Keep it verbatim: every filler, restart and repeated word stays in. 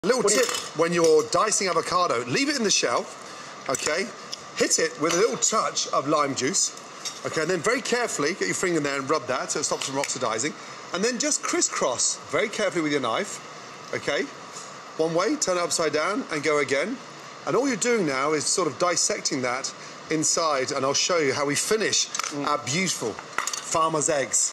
Little tip when you're dicing avocado, leave it in the shell, okay? Hit it with a little touch of lime juice, okay? And then very carefully get your finger in there and rub that so it stops from oxidizing. And then just crisscross very carefully with your knife, okay? One way, turn it upside down and go again. And all you're doing now is sort of dissecting that inside, and I'll show you how we finish mm. our beautiful farmer's eggs.